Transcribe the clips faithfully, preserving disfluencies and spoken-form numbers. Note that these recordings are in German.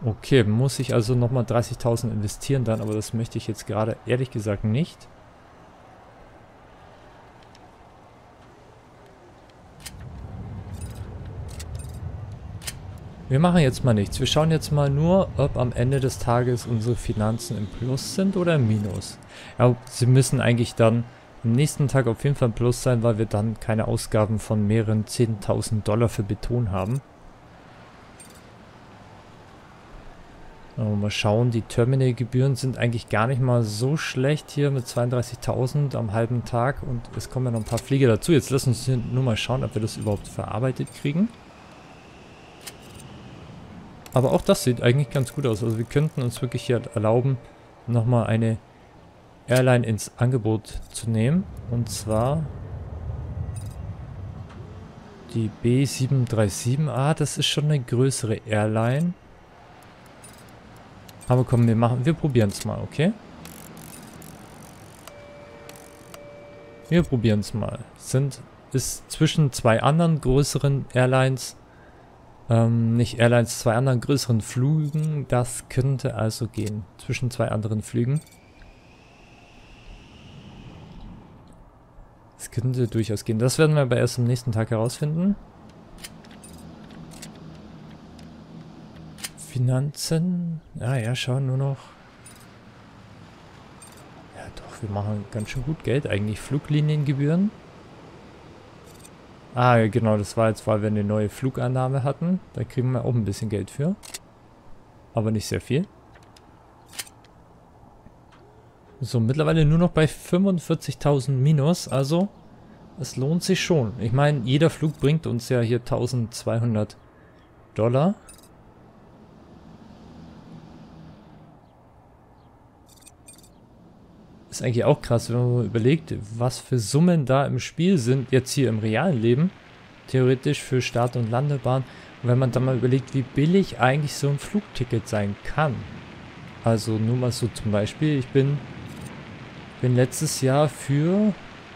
Okay, muss ich also nochmal dreißigtausend investieren dann, aber das möchte ich jetzt gerade ehrlich gesagt nicht. Wir machen jetzt mal nichts. Wir schauen jetzt mal nur, ob am Ende des Tages unsere Finanzen im Plus sind oder im Minus. Ja, sie müssen eigentlich dann am nächsten Tag auf jeden Fall im Plus sein, weil wir dann keine Ausgaben von mehreren zehntausend Dollar für Beton haben. Aber mal schauen, die Terminalgebühren sind eigentlich gar nicht mal so schlecht hier mit zweiunddreißigtausend am halben Tag und es kommen ja noch ein paar Flieger dazu. Jetzt lassen wir uns nur mal schauen, ob wir das überhaupt verarbeitet kriegen. Aber auch das sieht eigentlich ganz gut aus. Also wir könnten uns wirklich hier erlauben, nochmal eine Airline ins Angebot zu nehmen. Und zwar die B sieben drei sieben A. Das ist schon eine größere Airline. Aber komm, wir machen, wir probieren es mal, okay? Wir probieren es mal. Sind, ist zwischen zwei anderen größeren Airlines, ähm, nicht Airlines, zwei anderen größeren Flügen. Das könnte also gehen. Zwischen zwei anderen Flügen. Das könnte durchaus gehen. Das werden wir aber erst am nächsten Tag herausfinden. Finanzen. Ja, ja, schauen nur noch. Ja, doch, wir machen ganz schön gut Geld eigentlich. Flugliniengebühren. Ah, genau, das war jetzt, weil wir eine neue Flugannahme hatten. Da kriegen wir auch ein bisschen Geld für. Aber nicht sehr viel. So, mittlerweile nur noch bei fünfundvierzigtausend minus. Also, es lohnt sich schon. Ich meine, jeder Flug bringt uns ja hier eintausendzweihundert Dollar. Ist eigentlich auch krass, wenn man mal überlegt, was für Summen da im Spiel sind, jetzt hier im realen Leben. Theoretisch für Start- und Landebahn. Und wenn man dann mal überlegt, wie billig eigentlich so ein Flugticket sein kann. Also nur mal so zum Beispiel, ich bin, bin letztes Jahr für...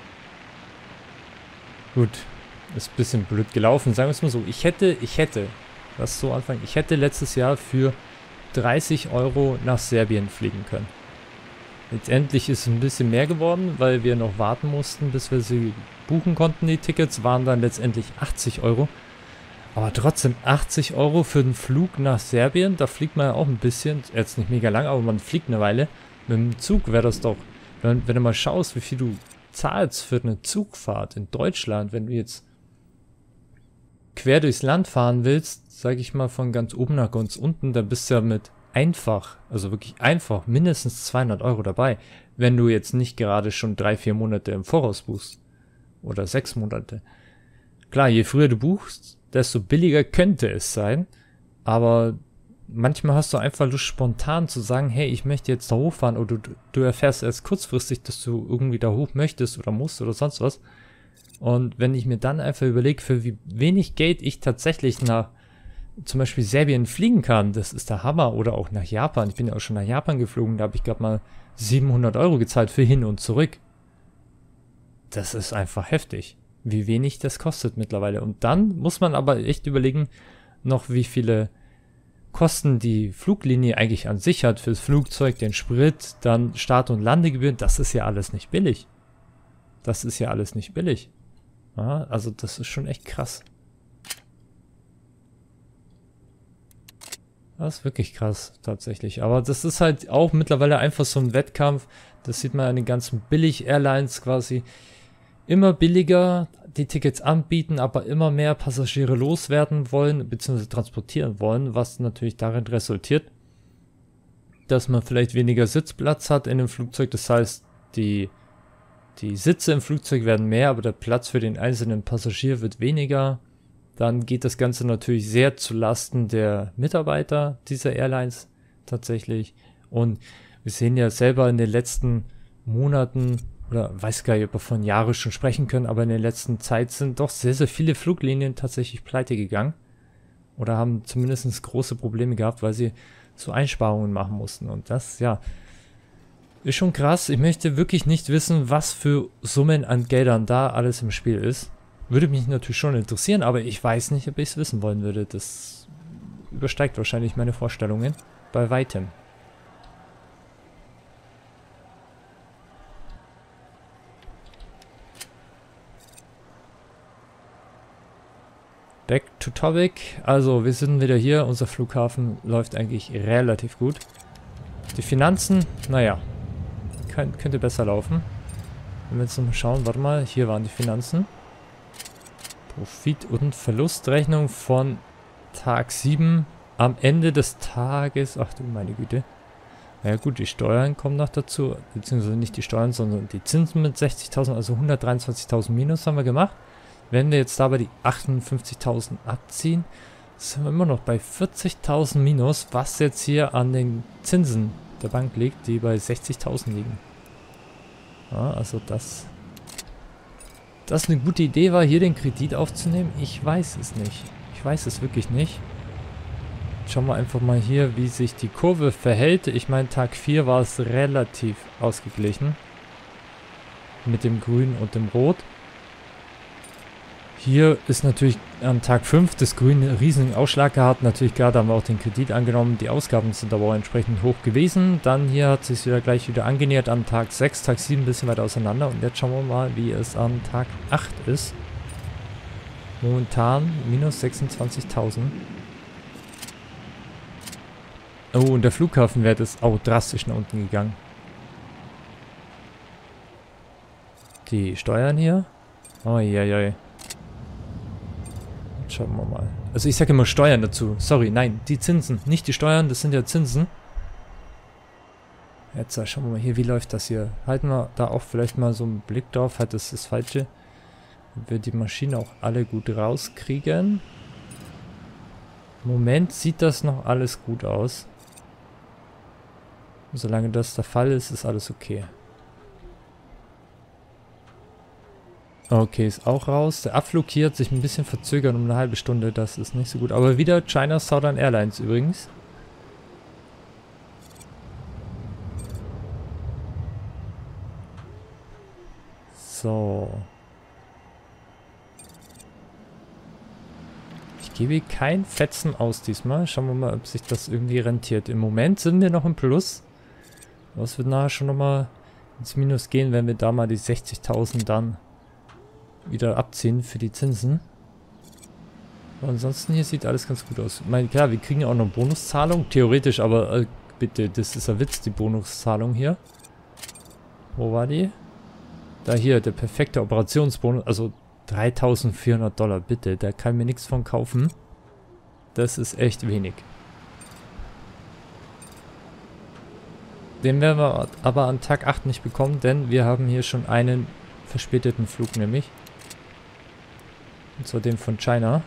Gut, ist ein bisschen blöd gelaufen, sagen wir es mal so. Ich hätte, ich hätte, lass so anfangen, ich hätte letztes Jahr für dreißig Euro nach Serbien fliegen können. Letztendlich ist es ein bisschen mehr geworden, weil wir noch warten mussten, bis wir sie buchen konnten. Die Tickets waren dann letztendlich achtzig Euro. Aber trotzdem achtzig Euro für den Flug nach Serbien, da fliegt man ja auch ein bisschen, jetzt nicht mega lang, aber man fliegt eine Weile. Mit dem Zug wäre das doch, wenn, wenn du mal schaust, wie viel du zahlst für eine Zugfahrt in Deutschland, wenn du jetzt quer durchs Land fahren willst, sage ich mal von ganz oben nach ganz unten, dann bist du ja mit einfach, also wirklich einfach, mindestens zweihundert Euro dabei, wenn du jetzt nicht gerade schon drei, vier Monate im Voraus buchst. Oder sechs Monate. Klar, je früher du buchst, desto billiger könnte es sein, aber manchmal hast du einfach Lust, spontan zu sagen, hey, ich möchte jetzt da hochfahren, oder du, du erfährst erst kurzfristig, dass du irgendwie da hoch möchtest oder musst oder sonst was. Und wenn ich mir dann einfach überlege, für wie wenig Geld ich tatsächlich nach zum Beispiel Serbien fliegen kann, das ist der Hammer. Oder auch nach Japan. Ich bin ja auch schon nach Japan geflogen, da habe ich gerade mal siebenhundert Euro gezahlt für hin und zurück. Das ist einfach heftig, wie wenig das kostet mittlerweile. Und dann muss man aber echt überlegen, noch wie viele Kosten die Fluglinie eigentlich an sich hat fürs Flugzeug, den Sprit, dann Start- und Landegebühren. Das ist ja alles nicht billig. Das ist ja alles nicht billig. Ja, also das ist schon echt krass. Das ist wirklich krass, tatsächlich. Aber das ist halt auch mittlerweile einfach so ein Wettkampf. Das sieht man an den ganzen Billig-Airlines quasi. Immer billiger die Tickets anbieten, aber immer mehr Passagiere loswerden wollen, beziehungsweise transportieren wollen, was natürlich darin resultiert, dass man vielleicht weniger Sitzplatz hat in dem Flugzeug. Das heißt, die, die Sitze im Flugzeug werden mehr, aber der Platz für den einzelnen Passagier wird weniger. Dann geht das Ganze natürlich sehr zu Lasten der Mitarbeiter dieser Airlines tatsächlich. Und wir sehen ja selber in den letzten Monaten, oder weiß gar nicht, ob wir von Jahren schon sprechen können, aber in der letzten Zeit sind doch sehr, sehr viele Fluglinien tatsächlich pleite gegangen. Oder haben zumindest große Probleme gehabt, weil sie so Einsparungen machen mussten. Und das, ja, ist schon krass. Ich möchte wirklich nicht wissen, was für Summen an Geldern da alles im Spiel ist. Würde mich natürlich schon interessieren, aber ich weiß nicht, ob ich es wissen wollen würde. Das übersteigt wahrscheinlich meine Vorstellungen. Bei weitem. Back to topic. Also, wir sind wieder hier. Unser Flughafen läuft eigentlich relativ gut. Die Finanzen, naja, kann, könnte besser laufen. Wenn wir jetzt noch mal schauen, warte mal, hier waren die Finanzen. Profit- und Verlustrechnung von Tag sieben am Ende des Tages. Ach du meine Güte. Naja gut, die Steuern kommen noch dazu, beziehungsweise nicht die Steuern, sondern die Zinsen mit sechzigtausend, also hundertdreiundzwanzigtausend minus haben wir gemacht. Wenn wir jetzt dabei die achtundfünfzigtausend abziehen, sind wir immer noch bei vierzigtausend minus, was jetzt hier an den Zinsen der Bank liegt, die bei sechzigtausend liegen. Ja, also das, das eine gute Idee war, hier den Kredit aufzunehmen. Ich weiß es nicht. Ich weiß es wirklich nicht. Schauen wir einfach mal hier, wie sich die Kurve verhält. Ich meine, Tag vier war es relativ ausgeglichen. Mit dem Grün und dem Rot. Hier ist natürlich an Tag fünf das Grün einen riesigen Ausschlag gehabt. Natürlich gerade haben wir auch den Kredit angenommen. Die Ausgaben sind aber auch entsprechend hoch gewesen. Dann hier hat es sich wieder gleich wieder angenähert an Tag sechs, Tag sieben ein bisschen weiter auseinander. Und jetzt schauen wir mal, wie es an Tag acht ist. Momentan minus sechsundzwanzigtausend. Oh, und der Flughafenwert ist auch drastisch nach unten gegangen. Die Steuern hier. Oh, ja, ja. Schauen wir mal. Also ich sage immer Steuern dazu. Sorry, nein, die Zinsen. Nicht die Steuern, das sind ja Zinsen. Jetzt schauen wir mal hier, wie läuft das hier. Halten wir da auch vielleicht mal so einen Blick drauf. Halt, das ist das Falsche. Ob wir die Maschinen auch alle gut rauskriegen. Im Moment sieht das noch alles gut aus. Und solange das der Fall ist, ist alles okay. Okay, ist auch raus. Der Abflug hier hat sich ein bisschen verzögert um eine halbe Stunde. Das ist nicht so gut. Aber wieder China Southern Airlines übrigens. So. Ich gebe kein Fetzen aus diesmal. Schauen wir mal, ob sich das irgendwie rentiert. Im Moment sind wir noch im Plus. Aber es wird nachher schon nochmal ins Minus gehen, wenn wir da mal die sechzigtausend dann wieder abziehen für die Zinsen. Aber ansonsten hier sieht alles ganz gut aus. Ich meine, klar, wir kriegen ja auch noch Bonuszahlung. Theoretisch, aber äh, bitte, das ist ein Witz, die Bonuszahlung hier. Wo war die? Da hier, der perfekte Operationsbonus. Also dreitausendvierhundert Dollar, bitte. Da kann mir nichts von kaufen. Das ist echt wenig. Den werden wir aber an Tag acht nicht bekommen, denn wir haben hier schon einen verspäteten Flug nämlich. Und zwar den von China.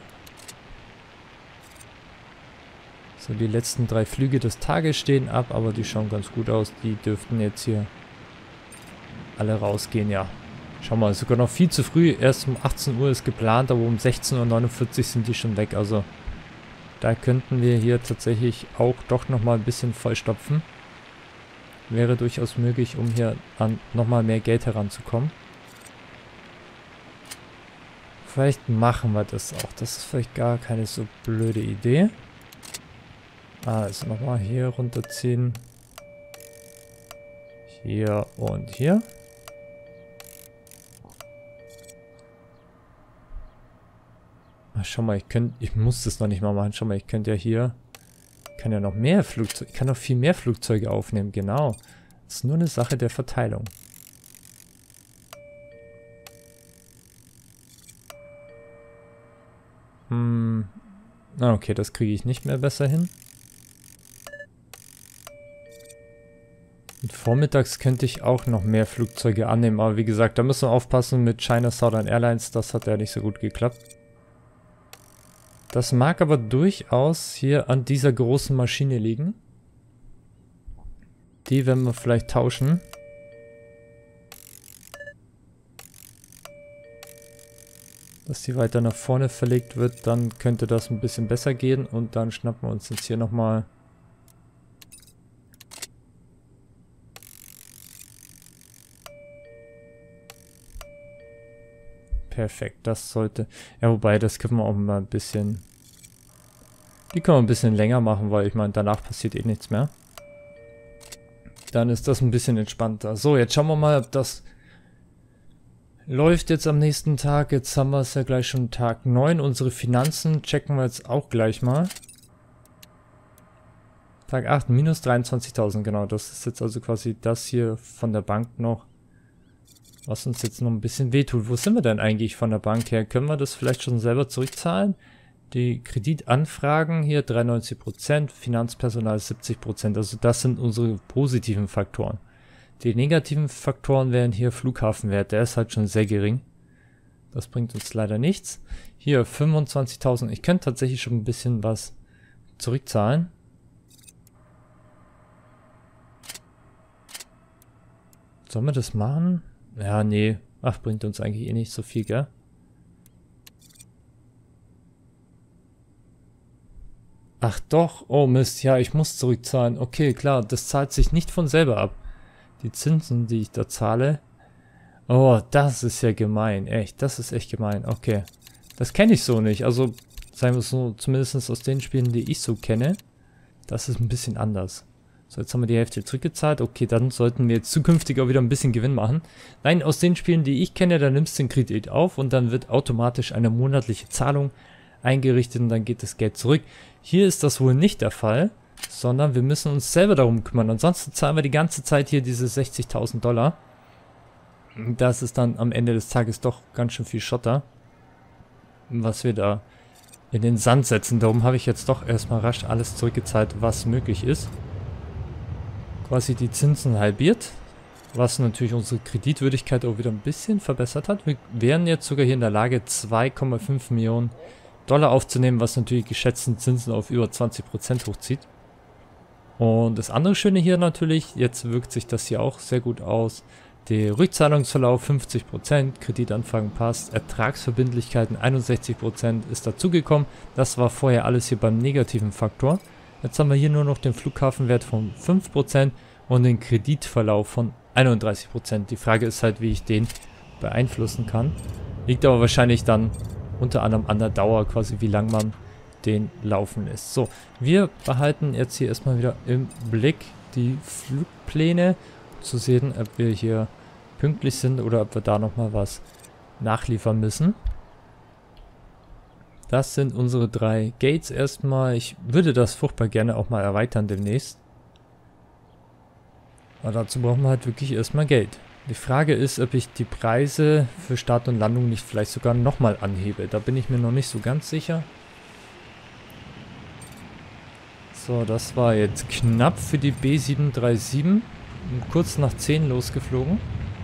So, die letzten drei Flüge des Tages stehen ab, aber die schauen ganz gut aus. Die dürften jetzt hier alle rausgehen, ja. Schau mal, sogar noch viel zu früh. Erst um achtzehn Uhr ist geplant, aber um sechzehn Uhr neunundvierzig sind die schon weg. Also da könnten wir hier tatsächlich auch doch nochmal ein bisschen vollstopfen. Wäre durchaus möglich, um hier an nochmal mehr Geld heranzukommen. Vielleicht machen wir das auch. Das ist vielleicht gar keine so blöde Idee. Also nochmal hier runterziehen. Hier und hier. Ach, schau mal, ich könnte, ich muss das noch nicht mal machen. Schau mal, ich könnte ja hier, ich kann ja noch mehr Flugzeuge, ich kann noch viel mehr Flugzeuge aufnehmen. Genau. Das ist nur eine Sache der Verteilung. Hm. Ah, okay, das kriege ich nicht mehr besser hin. Und vormittags könnte ich auch noch mehr Flugzeuge annehmen. Aber wie gesagt, da müssen wir aufpassen mit China Southern Airlines. Das hat ja nicht so gut geklappt. Das mag aber durchaus hier an dieser großen Maschine liegen. Die werden wir vielleicht tauschen. Dass die weiter nach vorne verlegt wird, dann könnte das ein bisschen besser gehen. Und dann schnappen wir uns jetzt hier nochmal perfekt, das sollte... Ja, wobei, das können wir auch mal ein bisschen Die können wir ein bisschen länger machen, weil ich meine, danach passiert eh nichts mehr. Dann ist das ein bisschen entspannter. So, jetzt schauen wir mal, ob das läuft jetzt am nächsten Tag. Jetzt haben wir es ja gleich schon Tag neun. Unsere Finanzen checken wir jetzt auch gleich mal. Tag acht, minus dreiundzwanzigtausend, genau. Das ist jetzt also quasi das hier von der Bank noch, was uns jetzt noch ein bisschen wehtut. Wo sind wir denn eigentlich von der Bank her? Können wir das vielleicht schon selber zurückzahlen? Die Kreditanfragen hier dreiundneunzig Prozent, Finanzpersonal siebzig Prozent. Also das sind unsere positiven Faktoren. Die negativen Faktoren wären hier Flughafenwert. Der ist halt schon sehr gering. Das bringt uns leider nichts. Hier fünfundzwanzigtausend. Ich könnte tatsächlich schon ein bisschen was zurückzahlen. Sollen wir das machen? Ja, nee. Ach, bringt uns eigentlich eh nicht so viel, gell? Ach doch, oh Mist, ja, ich muss zurückzahlen. Okay, klar, das zahlt sich nicht von selber ab. Die Zinsen, die ich da zahle. Oh, das ist ja gemein, echt, das ist echt gemein. Okay, das kenne ich so nicht. Also, sagen wir es so, zumindest aus den Spielen, die ich so kenne, das ist ein bisschen anders. So, jetzt haben wir die Hälfte zurückgezahlt. Okay, dann sollten wir jetzt zukünftig auch wieder ein bisschen Gewinn machen. Nein, aus den Spielen, die ich kenne, da nimmst du den Kredit auf und dann wird automatisch eine monatliche Zahlung eingerichtet und dann geht das Geld zurück. Hier ist das wohl nicht der Fall, sondern wir müssen uns selber darum kümmern. Ansonsten zahlen wir die ganze Zeit hier diese sechzigtausend Dollar. Das ist dann am Ende des Tages doch ganz schön viel Schotter, was wir da in den Sand setzen. Darum habe ich jetzt doch erstmal rasch alles zurückgezahlt, was möglich ist. Quasi die Zinsen halbiert, was natürlich unsere Kreditwürdigkeit auch wieder ein bisschen verbessert hat. Wir wären jetzt sogar hier in der Lage, zwei Komma fünf Millionen Dollar aufzunehmen, was natürlich geschätzten Zinsen auf über zwanzig Prozent hochzieht. Und das andere Schöne hier natürlich, jetzt wirkt sich das hier auch sehr gut aus. Der Rückzahlungsverlauf fünfzig Prozent, Kreditanfragen passt, Ertragsverbindlichkeiten einundsechzig Prozent ist dazugekommen. Das war vorher alles hier beim negativen Faktor. Jetzt haben wir hier nur noch den Flughafenwert von fünf Prozent und den Kreditverlauf von einunddreißig Prozent. Die Frage ist halt, wie ich den beeinflussen kann. Liegt aber wahrscheinlich dann unter anderem an der Dauer, quasi wie lang man den laufen lässt. So, wir behalten jetzt hier erstmal wieder im Blick die Flugpläne, zu sehen, ob wir hier pünktlich sind oder ob wir da nochmal was nachliefern müssen. Das sind unsere drei Gates erstmal. Ich würde das furchtbar gerne auch mal erweitern demnächst. Aber dazu brauchen wir halt wirklich erstmal Geld. Die Frage ist, ob ich die Preise für Start und Landung nicht vielleicht sogar nochmal anhebe. Da bin ich mir noch nicht so ganz sicher. So, das war jetzt knapp für die B sieben drei sieben. Kurz nach zehn losgeflogen.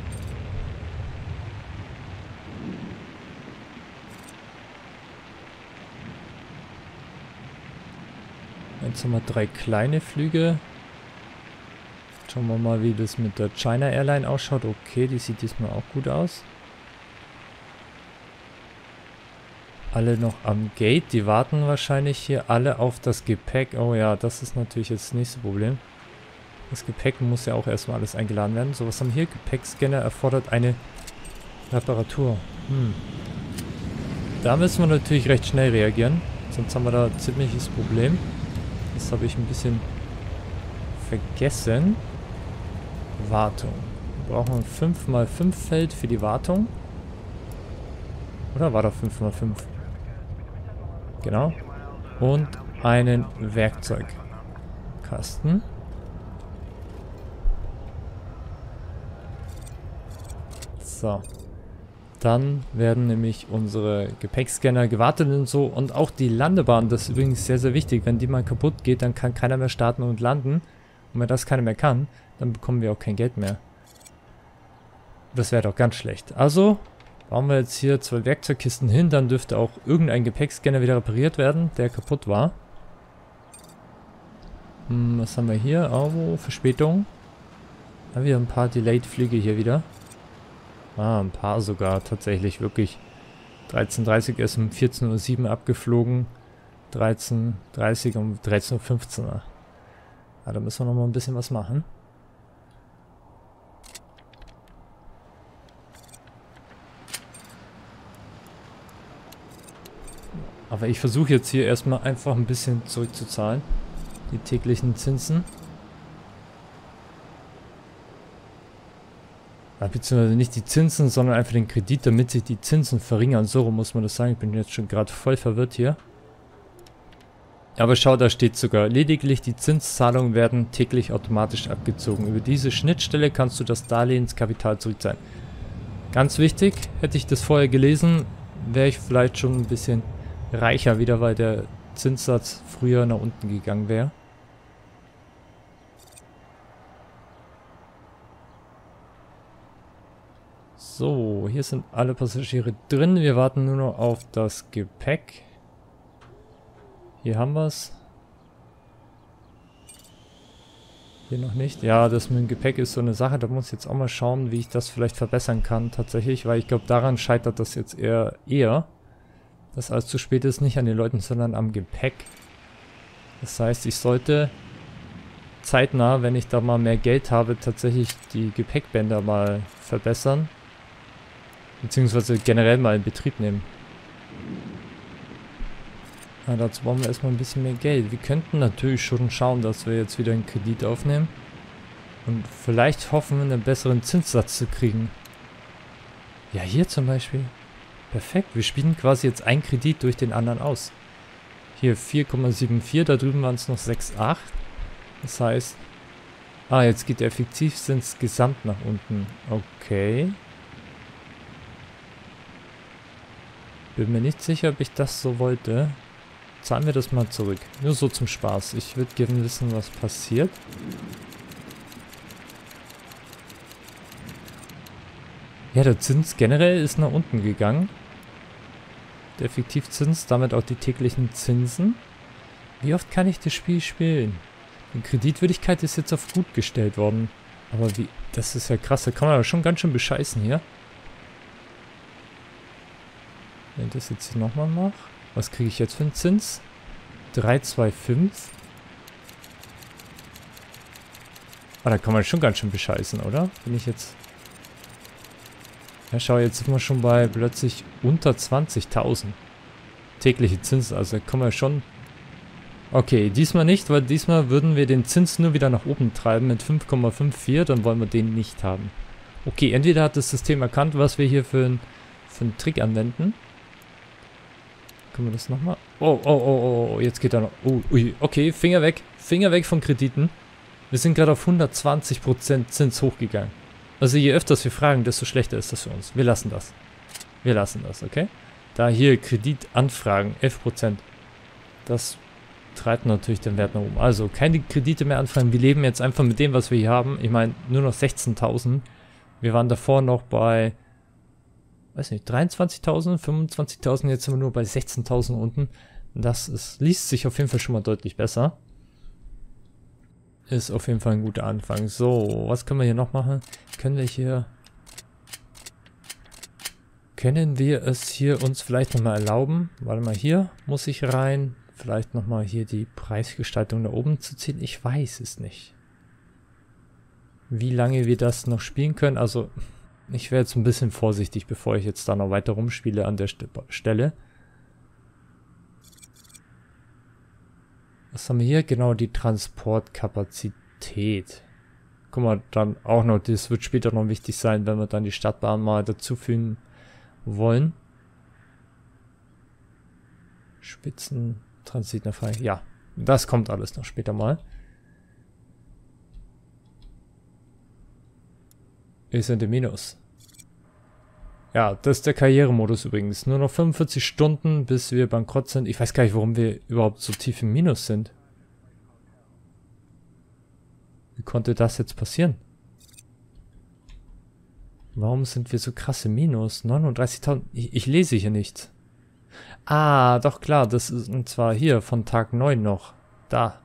Jetzt haben wir drei kleine Flüge. Schauen wir mal, wie das mit der China Airline ausschaut. Okay, die sieht diesmal auch gut aus. Alle noch am Gate. Die warten wahrscheinlich hier alle auf das Gepäck. Oh ja, das ist natürlich jetzt das nächste Problem. Das Gepäck muss ja auch erstmal alles eingeladen werden. So, was haben wir hier? Gepäckscanner erfordert eine Reparatur. Hm. Da müssen wir natürlich recht schnell reagieren. Sonst haben wir da ein ziemliches Problem. Das habe ich ein bisschen vergessen. Wartung. Wir brauchen ein fünf mal fünf Feld für die Wartung. Oder war da fünf mal fünf? Genau. Und einen Werkzeugkasten. So. Dann werden nämlich unsere Gepäckscanner gewartet und so. Und auch die Landebahn, das ist übrigens sehr, sehr wichtig. Wenn die mal kaputt geht, dann kann keiner mehr starten und landen. Und wenn das keiner mehr kann, dann bekommen wir auch kein Geld mehr. Das wäre doch ganz schlecht. Also bauen wir jetzt hier zwei Werkzeugkisten hin. Dann dürfte auch irgendein Gepäckscanner wieder repariert werden, der kaputt war. Hm, was haben wir hier? Oh, Verspätung. Haben wir ein paar Delayed-Flüge hier wieder. Ah, ein paar sogar tatsächlich, wirklich. dreizehn Uhr dreißig ist um vierzehn Uhr sieben abgeflogen. dreizehn Uhr dreißig um dreizehn Uhr fünfzehn. Ah, da müssen wir noch mal ein bisschen was machen. Auf Aber ich versuche jetzt hier erstmal einfach ein bisschen zurückzuzahlen. Die täglichen Zinsen. Ja, beziehungsweise nicht die Zinsen, sondern einfach den Kredit, damit sich die Zinsen verringern. So rum muss man das sagen. Ich bin jetzt schon gerade voll verwirrt hier. Aber schau, da steht sogar, lediglich die Zinszahlungen werden täglich automatisch abgezogen. Über diese Schnittstelle kannst du das Darlehenskapital zurückzahlen. Ganz wichtig, hätte ich das vorher gelesen, wäre ich vielleicht schon ein bisschen reicher wieder, weil der Zinssatz früher nach unten gegangen wäre. So, hier sind alle Passagiere drin. Wir warten nur noch auf das Gepäck. Hier haben wir es. Hier noch nicht. Ja, das mit dem Gepäck ist so eine Sache. Da muss ich jetzt auch mal schauen, wie ich das vielleicht verbessern kann tatsächlich. Weil ich glaube, daran scheitert das jetzt eher, eher. Dass alles zu spät ist. Nicht an den Leuten, sondern am Gepäck. Das heißt, ich sollte zeitnah, wenn ich da mal mehr Geld habe, tatsächlich die Gepäckbänder mal verbessern. Beziehungsweise generell mal in Betrieb nehmen. Ja, dazu brauchen wir erstmal ein bisschen mehr Geld. Wir könnten natürlich schon schauen, dass wir jetzt wieder einen Kredit aufnehmen. Und vielleicht hoffen, einen besseren Zinssatz zu kriegen. Ja, hier zum Beispiel. Perfekt. Wir spielen quasi jetzt einen Kredit durch den anderen aus. Hier vier Komma vierundsiebzig, da drüben waren es noch sechs Komma acht. Das heißt... Ah, jetzt geht der Effektivzins gesamt nach unten. Okay. Bin mir nicht sicher, ob ich das so wollte. Zahlen wir das mal zurück. Nur so zum Spaß. Ich würde gerne wissen, was passiert. Ja, der Zins generell ist nach unten gegangen. Der Effektivzins, damit auch die täglichen Zinsen. Wie oft kann ich das Spiel spielen? Die Kreditwürdigkeit ist jetzt auf gut gestellt worden. Aber wie... Das ist ja krass. Da kann man aber schon ganz schön bescheißen hier. Wenn ich das jetzt hier nochmal mache. Was kriege ich jetzt für einen Zins? drei Komma fünfundzwanzig. Ah, da kann man schon ganz schön bescheißen, oder? Bin ich jetzt... Ja, schau, jetzt sind wir schon bei plötzlich unter zwanzigtausend. Tägliche Zinsen, also da kommen wir schon... Okay, diesmal nicht, weil diesmal würden wir den Zins nur wieder nach oben treiben mit fünf Komma vierundfünfzig, dann wollen wir den nicht haben. Okay, entweder hat das System erkannt, was wir hier für, ein, für einen Trick anwenden. Können wir das nochmal? Oh, oh, oh, oh, jetzt geht er noch. Oh, ui, okay, Finger weg. Finger weg von Krediten. Wir sind gerade auf hundertzwanzig Prozent Zins hochgegangen. Also je öfters wir fragen, desto schlechter ist das für uns. Wir lassen das. Wir lassen das, okay? Da hier Kreditanfragen, elf Prozent. Das treibt natürlich den Wert nach oben. Also keine Kredite mehr anfragen. Wir leben jetzt einfach mit dem, was wir hier haben. Ich meine, nur noch sechzehntausend. Wir waren davor noch bei... weiß nicht, dreiundzwanzigtausend, fünfundzwanzigtausend, jetzt sind wir nur bei sechzehntausend unten. Das ist, liest sich auf jeden Fall schon mal deutlich besser. Ist auf jeden Fall ein guter Anfang. So, was können wir hier noch machen? Können wir hier... Können wir es hier uns vielleicht nochmal erlauben? Warte mal, hier muss ich rein. Vielleicht nochmal hier die Preisgestaltung da oben zu ziehen. Ich weiß es nicht. Wie lange wir das noch spielen können, also... Ich wäre jetzt ein bisschen vorsichtig, bevor ich jetzt da noch weiter rumspiele an der St Stelle. Was haben wir hier? Genau, die Transportkapazität. Guck mal, dann auch noch, das wird später noch wichtig sein, wenn wir dann die Stadtbahn mal dazufügen wollen. Spitzentransit nach Frankreich. Ja, das kommt alles noch später mal. Wir sind im Minus. Ja, das ist der Karrieremodus übrigens. Nur noch fünfundvierzig Stunden, bis wir bankrott sind. Ich weiß gar nicht, warum wir überhaupt so tief im Minus sind. Wie konnte das jetzt passieren? Warum sind wir so krass im Minus? neununddreißigtausend. Ich, ich lese hier nichts. Ah, doch klar. Das ist und zwar hier von Tag neun noch. Da.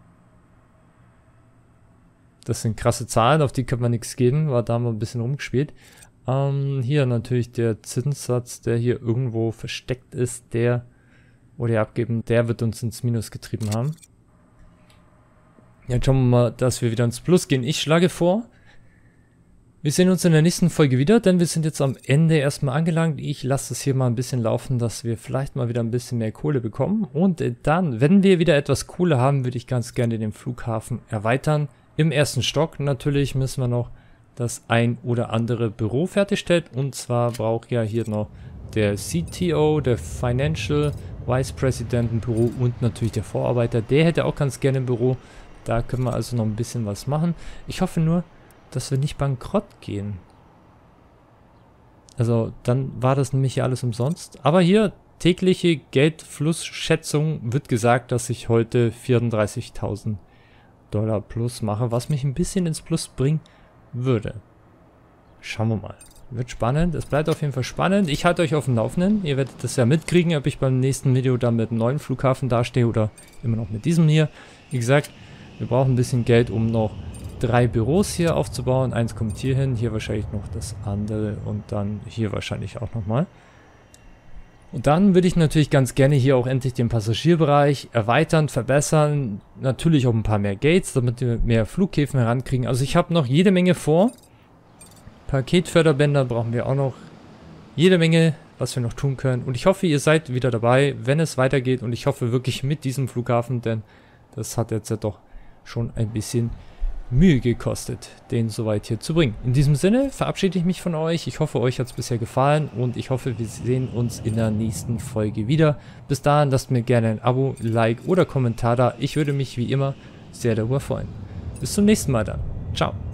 Das sind krasse Zahlen, auf die können wir nichts geben, weil da haben wir ein bisschen rumgespielt. Ähm, hier natürlich der Zinssatz, der hier irgendwo versteckt ist, der, wo wir abgeben, der wird uns ins Minus getrieben haben. Jetzt schauen wir mal, dass wir wieder ins Plus gehen. Ich schlage vor, Wir sehen uns in der nächsten Folge wieder, denn wir sind jetzt am Ende erstmal angelangt. Ich lasse es hier mal ein bisschen laufen, dass wir vielleicht mal wieder ein bisschen mehr Kohle bekommen. Und dann, wenn wir wieder etwas Kohle haben, würde ich ganz gerne den Flughafen erweitern. Im ersten Stock natürlich müssen wir noch das ein oder andere Büro fertigstellen. Und zwar braucht ja hier noch der C T O, der Financial Vice President ein Büro und natürlich der Vorarbeiter. Der hätte auch ganz gerne ein Büro. Da können wir also noch ein bisschen was machen. Ich hoffe nur, dass wir nicht bankrott gehen. Also dann war das nämlich hier alles umsonst. Aber hier tägliche Geldflussschätzung wird gesagt, dass ich heute vierunddreißigtausend Dollar plus mache, was mich ein bisschen ins Plus bringen würde. Schauen wir mal. Wird spannend. Es bleibt auf jeden Fall spannend. Ich halte euch auf dem Laufenden. Ihr werdet das ja mitkriegen, ob ich beim nächsten Video dann mit einem neuen Flughafen dastehe oder immer noch mit diesem hier. Wie gesagt, wir brauchen ein bisschen Geld, um noch drei Büros hier aufzubauen. Eins kommt hier hin, hier wahrscheinlich noch das andere und dann hier wahrscheinlich auch nochmal. Und dann würde ich natürlich ganz gerne hier auch endlich den Passagierbereich erweitern, verbessern. Natürlich auch ein paar mehr Gates, damit wir mehr Flughäfen herankriegen. Also ich habe noch jede Menge vor. Paketförderbänder brauchen wir auch noch. Jede Menge, was wir noch tun können. Und ich hoffe, ihr seid wieder dabei, wenn es weitergeht. Und ich hoffe wirklich mit diesem Flughafen, denn das hat jetzt ja doch schon ein bisschen Mühe gekostet, den soweit hier zu bringen. In diesem Sinne verabschiede ich mich von euch. Ich hoffe, euch hat es bisher gefallen und ich hoffe, wir sehen uns in der nächsten Folge wieder. Bis dahin lasst mir gerne ein Abo, Like oder Kommentar da. Ich würde mich wie immer sehr darüber freuen. Bis zum nächsten Mal dann. Ciao.